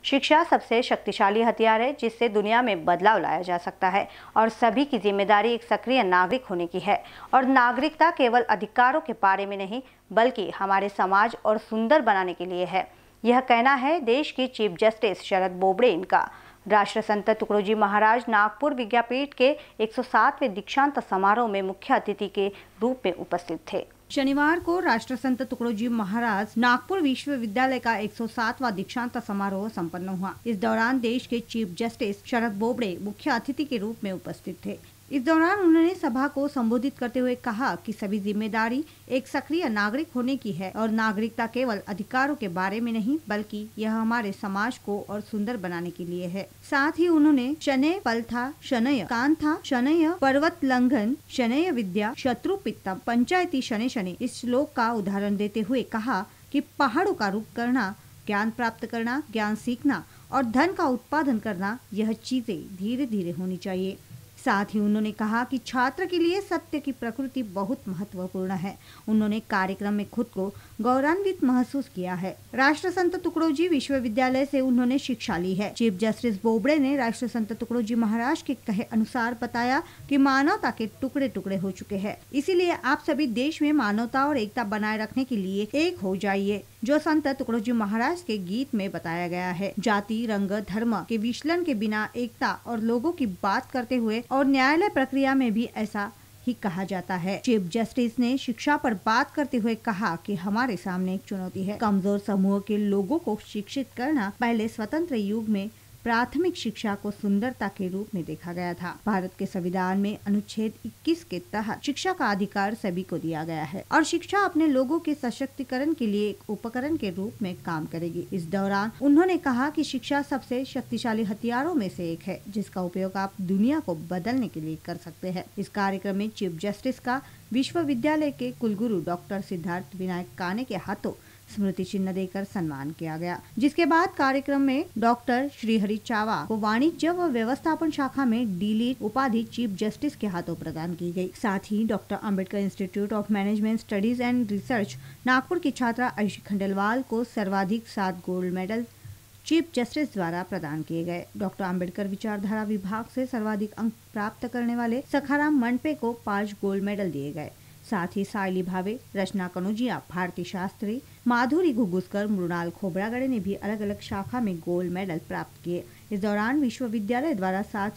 शिक्षा सबसे शक्तिशाली हथियार है जिससे दुनिया में बदलाव लाया जा सकता है और सभी की जिम्मेदारी एक सक्रिय नागरिक होने की है। और नागरिकता केवल अधिकारों के बारे में नहीं बल्कि हमारे समाज और सुंदर बनाने के लिए है। यह कहना है देश की चीफ जस्टिस शरद बोबड़े इनका। राष्ट्रसंत तुकडोजी महाराज नागपुर विद्यापीठ के 107वें दीक्षांत समारोह में मुख्य अतिथि के रूप में उपस्थित थे। शनिवार को राष्ट्रसंत तुकडोजी महाराज नागपुर विश्वविद्यालय का 107वां दीक्षांत समारोह संपन्न हुआ। इस दौरान देश के चीफ जस्टिस शरद बोबड़े मुख्य अतिथि के रूप में उपस्थित थे। इस दौरान उन्होंने सभा को संबोधित करते हुए कहा कि सभी जिम्मेदारी एक सक्रिय नागरिक होने की है और नागरिकता केवल अधिकारों के बारे में नहीं बल्कि यह हमारे समाज को और सुंदर बनाने के लिए है। साथ ही उन्होंने शनय पलथा शनय कांथा शनय पर्वत लंघन शनय विद्या शत्रु पित्तम पंचायती शनय शनय इस श्लोक का उदाहरण देते हुए कहा कि पहाड़ों का रुख करना, ज्ञान प्राप्त करना, ज्ञान सीखना और धन का उत्पादन करना, यह चीजें धीरे धीरे होनी चाहिए। साथ ही उन्होंने कहा कि छात्र के लिए सत्य की प्रकृति बहुत महत्वपूर्ण है। उन्होंने कार्यक्रम में खुद को गौरवान्वित महसूस किया है। राष्ट्रसंत तुकडोजी विश्वविद्यालय से उन्होंने शिक्षा ली है। चीफ जस्टिस बोबड़े ने राष्ट्रसंत तुकडोजी महाराज के कहे अनुसार बताया कि मानवता के टुकड़े टुकड़े हो चुके हैं, इसीलिए आप सभी देश में मानवता और एकता बनाए रखने के लिए एक हो जाइए, जो संत तुकडोजी महाराज के गीत में बताया गया है। जाति, रंग, धर्म के विचलन के बिना एकता और लोगों की बात करते हुए और न्यायालय प्रक्रिया में भी ऐसा ही कहा जाता है। चीफ जस्टिस ने शिक्षा पर बात करते हुए कहा कि हमारे सामने एक चुनौती है। कमजोर समूह के लोगों को शिक्षित करना पहले स्वतंत्र युग में प्राथमिक शिक्षा को सुंदरता के रूप में देखा गया था। भारत के संविधान में अनुच्छेद 21 के तहत शिक्षा का अधिकार सभी को दिया गया है और शिक्षा अपने लोगों के सशक्तिकरण के लिए एक उपकरण के रूप में काम करेगी। इस दौरान उन्होंने कहा कि शिक्षा सबसे शक्तिशाली हथियारों में से एक है जिसका उपयोग आप दुनिया को बदलने के लिए कर सकते हैं। इस कार्यक्रम में चीफ जस्टिस का विश्वविद्यालय के कुलगुरु डॉक्टर सिद्धार्थ विनायक काने के हाथों स्मृति चिन्ह देकर सम्मान किया गया, जिसके बाद कार्यक्रम में डॉक्टर श्रीहरि चावा को वाणिज्य व व्यवस्थापन शाखा में डी.लिट उपाधि चीफ जस्टिस के हाथों प्रदान की गई। साथ ही doctor Ambedkar institute of management studies and research Nagpur की छात्रा आयुषी खंडेलवाल को सर्वाधिक 7 गोल्ड मेडल चीफ जस्टिस द्वारा प्रदान किए गए। डॉक्टर अंबेडकर विचारधारा विभाग से सर्वाधिक अंक प्राप्त करने वाले सखाराम मंडपे को 5 गोल्ड मेडल दिए गए। साथ ही सायली भावे, रचना कनोजिया, भारती शास्त्री, माधुरी घुगुस्कर, मृणाल खोबरागड़े ने भी अलग अलग शाखा में गोल्ड मेडल प्राप्त किए। इस दौरान विश्वविद्यालय द्वारा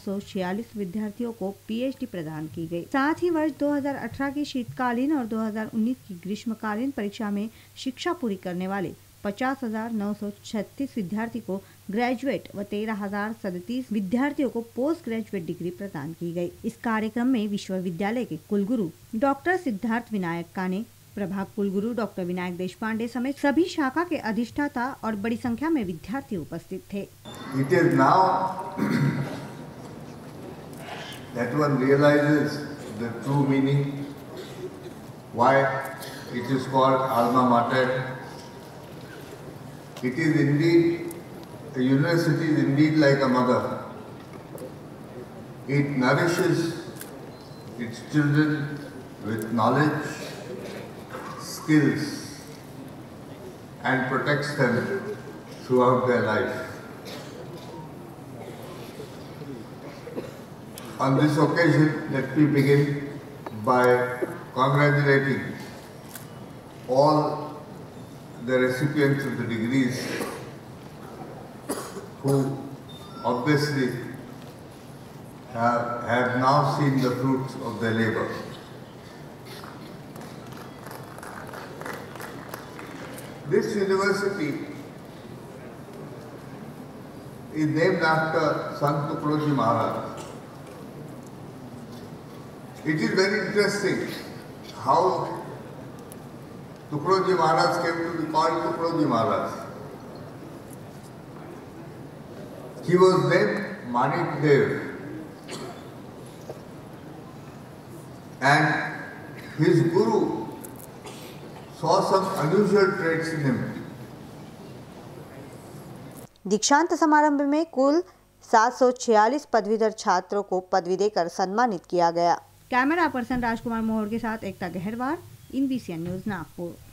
746 विद्यार्थियों को पीएचडी प्रदान की गई। साथ ही वर्ष 2018 की शीतकालीन और 2019 की ग्रीष्मकालीन परीक्षा में शिक्षा पूरी करने वाले 50,936 विद्यार्थी को ग्रेजुएट व 13,037 विद्यार्थियों को पोस्ट ग्रेजुएट डिग्री प्रदान की गई। इस कार्यक्रम में विश्वविद्यालय के कुलगुरु डॉक्टर सिद्धार्थ विनायक काने, प्रभाग कुलगुरु डॉक्टर विनायक देशपांडे समेत सभी शाखा के अधिष्ठाता और बड़ी संख्या में विद्यार्थी उपस्थित थे। It is now that one realizes the true meaning, why it is called alma mater. It is indeed, the university is indeed like a mother. It nourishes its children with knowledge, skills, and protects them throughout their life. On this occasion, let me begin by congratulating all the recipients of the degrees who obviously have now seen the fruits of their labor. This university is named after Sant Tuकडोजी Maharaj. It is very interesting how Tuकडोजी Maharaj came to be called Tuकडोजी Maharaj. He was named Manik Dev, and his guru saw some unusual traits in him. दीक्षांत समारोह में कुल 746 पदवीधर छात्रों को पदवी देकर सम्मानित किया गया। कैमरा पर्सन राजकुमार मोहर के साथ एकता गहरवार, INBCN न्यूज नागपुर।